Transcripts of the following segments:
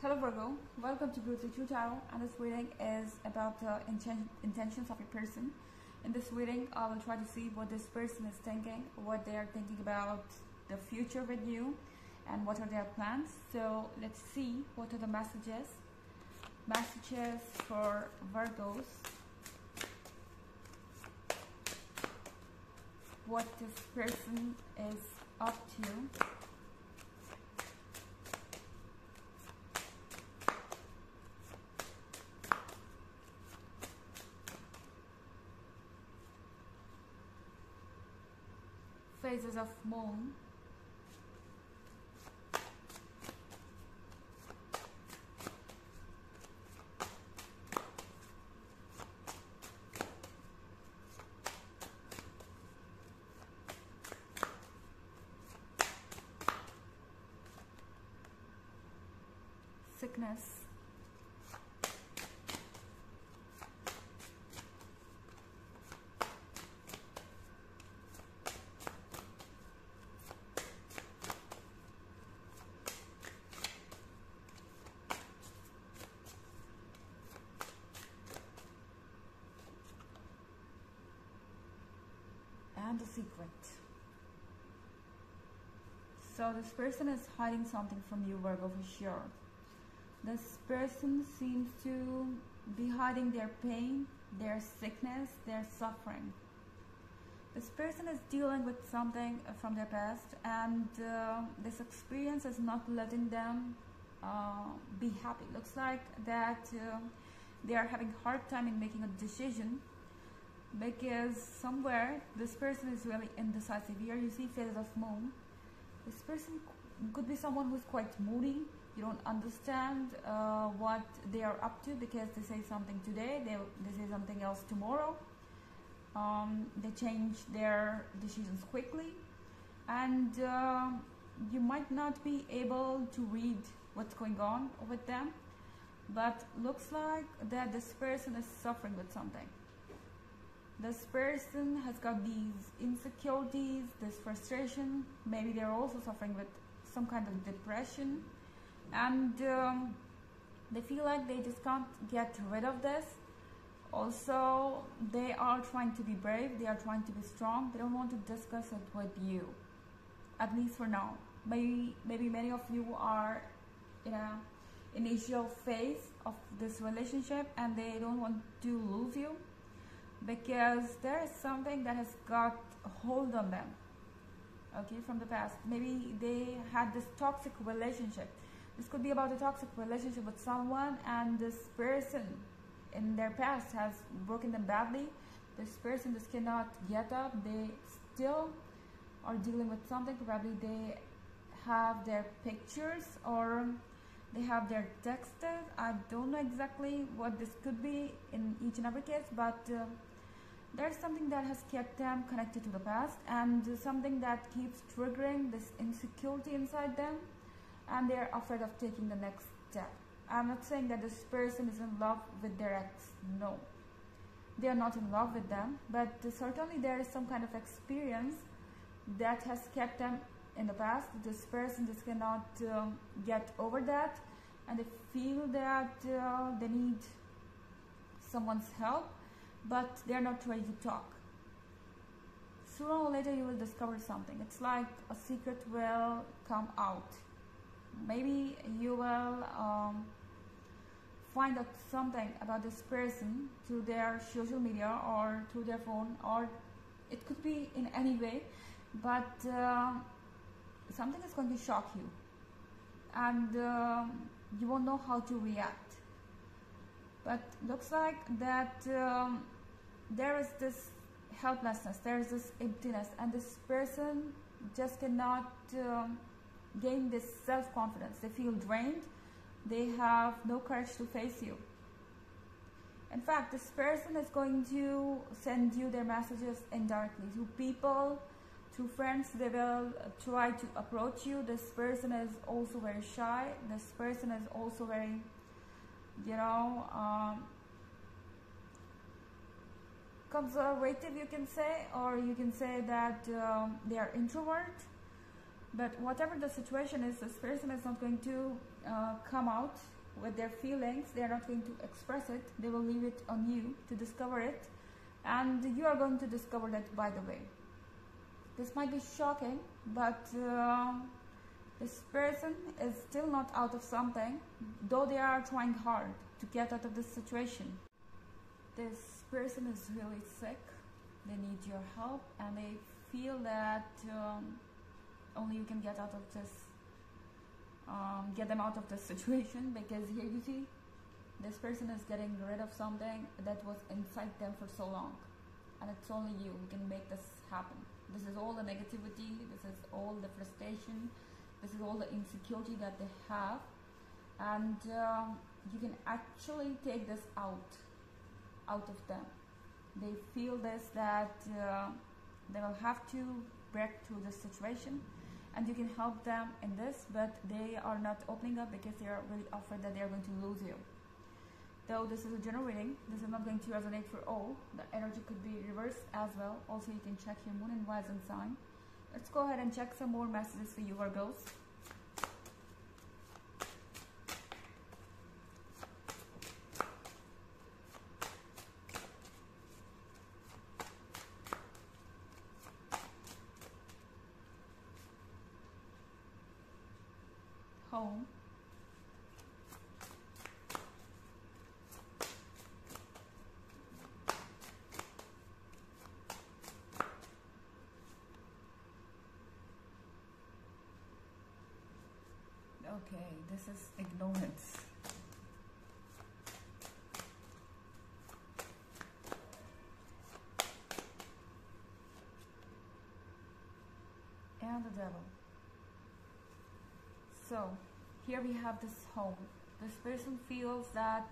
Hello Virgo, welcome to Beauty True Tarot, and this reading is about the intentions of your person. In this reading, I will try to see what this person is thinking, what they are thinking about the future with you, and what are their plans. So let's see what are the messages for Virgos, what this person is up to. Phases of moon, sickness, and the secret. So this person is hiding something from you, Virgo, for sure. This person seems to be hiding their pain, their sickness, their suffering. This person is dealing with something from their past, and this experience is not letting them be happy. Looks like that they are having a hard time in making a decision, because somewhere this person is really indecisive. Here you see phases of moon. This person could be someone who's quite moody. You don't understand what they are up to, because they say something today, they say something else tomorrow. They change their decisions quickly, and you might not be able to read what's going on with them, but looks like that this person is suffering with something. This person has got these insecurities, this frustration. Maybe they're also suffering with some kind of depression, and they feel like they just can't get rid of this. Also, they are trying to be brave, they are trying to be strong. They don't want to discuss it with you, at least for now. Maybe many of you are in a initial phase of this relationship, and they don't want to lose you, because there is something that has got a hold on them, okay, from the past. Maybe they had this toxic relationship. This could be about a toxic relationship with someone, and this person in their past has broken them badly. This person just cannot get up. They still are dealing with something. Probably they have their pictures, or they have their texts. I don't know exactly what this could be in each and every case, but there's something that has kept them connected to the past, and something that keeps triggering this insecurity inside them, and they're afraid of taking the next step. I'm not saying that this person is in love with their ex. No, they are not in love with them, but certainly there is some kind of experience that has kept them in the past. This person just cannot get over that, and they feel that they need someone's help, but they're not ready to talk. Sooner or later you will discover something. It's like a secret will come out. Maybe you will find out something about this person through their social media or through their phone, or it could be in any way, but something is going to shock you, and you won't know how to react. But looks like that there is this helplessness, there is this emptiness, and this person just cannot gain this self-confidence. They feel drained. They have no courage to face you. In fact, this person is going to send you their messages indirectly through people, through friends. They will try to approach you. This person is also very shy. This person is also very, conservative, you can say, or you can say that they are introvert. But whatever the situation is, this person is not going to come out with their feelings. They are not going to express it. They will leave it on you to discover it, and you are going to discover that, by the way. This might be shocking, but this person is still not out of something, though they are trying hard to get out of this situation. This person is really sick. They need your help, and they feel that only you can get out of this, get them out of this situation, because here you see, this person is getting rid of something that was inside them for so long, and it's only you who can make this happen. This is all the negativity, this is all the frustration, this is all the insecurity that they have, and you can actually take this out of them. They feel this, that they will have to break through this situation, and you can help them in this, but they are not opening up because they are really afraid that they are going to lose you. Though this is a general reading, this is not going to resonate for all. The energy could be reversed as well. Also, you can check your moon and rising sign. Let's go ahead and check some more messages for you, Virgos. Home. Okay, this is ignorance. And the devil. So, here we have this home. This person feels that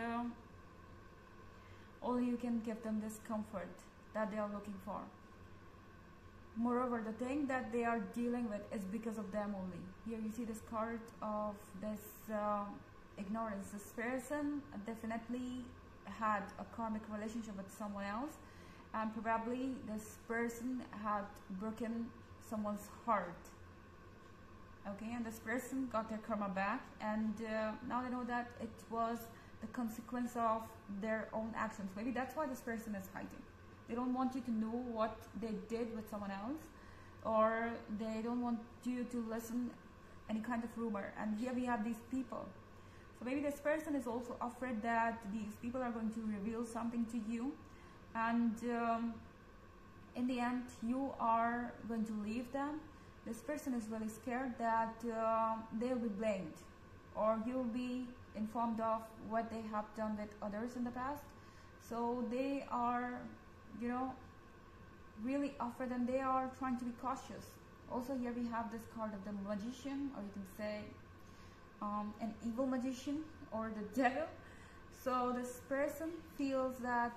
only you can give them this comfort that they are looking for. Moreover, the thing that they are dealing with is because of them only. Here you see this card of this ignorance. This person definitely had a karmic relationship with someone else, and probably this person had broken someone's heart. Okay, and this person got their karma back, and now they know that it was the consequence of their own actions. Maybe that's why this person is hiding. They don't want you to know what they did with someone else, or they don't want you to listen any kind of rumor. And here we have these people. So maybe this person is also afraid that these people are going to reveal something to you, and in the end you are going to leave them. This person is really scared that they'll be blamed, or you'll be informed of what they have done with others in the past. So they are, you know, really afraid, and they are trying to be cautious. Also, here we have this card of the magician, or you can say an evil magician, or the devil. So this person feels that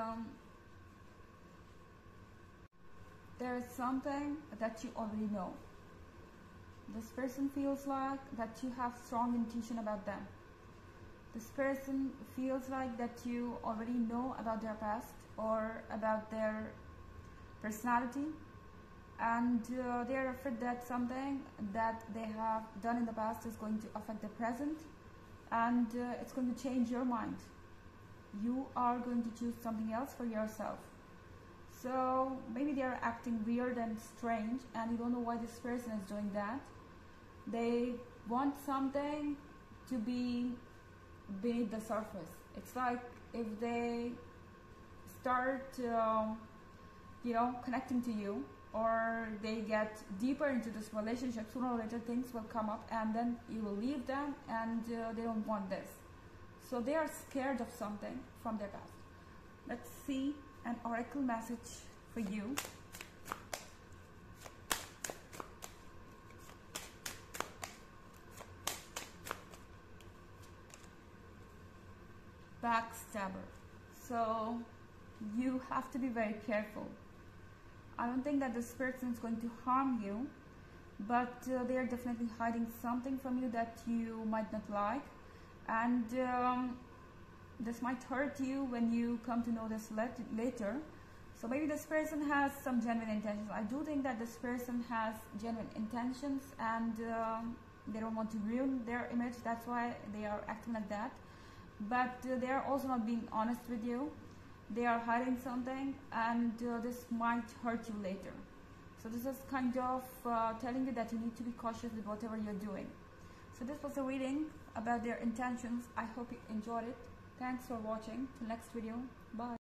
there is something that you already know. This person feels like that you have strong intuition about them. This person feels like that you already know about their past or about their personality, and they are afraid that something that they have done in the past is going to affect the present, and it's going to change your mind. You are going to choose something else for yourself. So maybe they are acting weird and strange, and you don't know why this person is doing that. They want something to be beneath the surface. It's like if they start you know, connecting to you, or they get deeper into this relationship, sooner or later things will come up, and then you will leave them, and they don't want this. So they are scared of something from their past. Let's see an oracle message for you. Backstabber. So you have to be very careful. I don't think that this person is going to harm you, but they are definitely hiding something from you that you might not like, and this might hurt you when you come to know this later. So maybe this person has some genuine intentions. I do think that this person has genuine intentions, and they don't want to ruin their image. That's why they are acting like that. But they are also not being honest with you. They are hiding something, and this might hurt you later. So this is kind of telling you that you need to be cautious with whatever you're doing. So this was a reading about their intentions. I hope you enjoyed it. Thanks for watching. Till next video. Bye.